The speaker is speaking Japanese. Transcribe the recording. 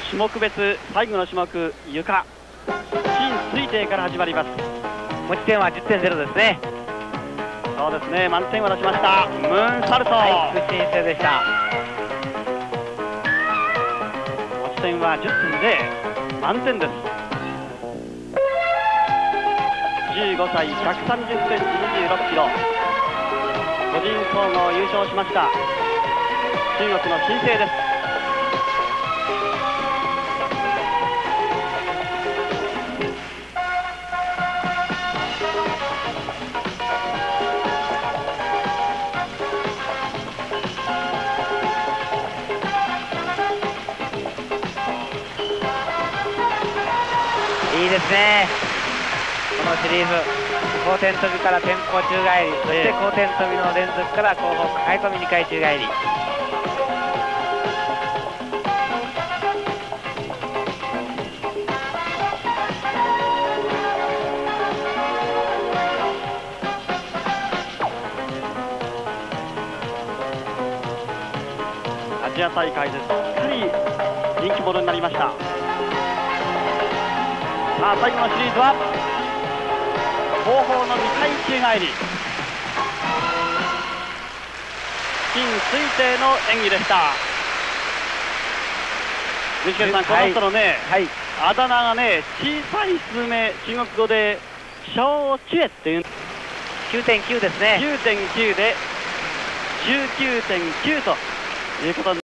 種目別最後の種目床新推定から始まります。 持ち点は 10.0 ですね。 そうですね、満点を出しました。ムーンサルト、 はい、新星でした。 持ち点は 10.0 満点です。15歳130センチ26キロ個人総合優勝しました中国の新星です。 いいですね。このシリーズ後転跳びから前方宙返り、そして後転跳びの連続から後方抱え込み2回宙返り。 アジア大会ですっかり人気者になりました。さあ最後のシリーズは後方の2回宙返り新推定の演技でした。具志堅さん、この人のね、 はい、 あだ名がね、小さいスズメ、中国語でシャオチュエっていう 9.9 ですね。 9.9 で 19.9 ということに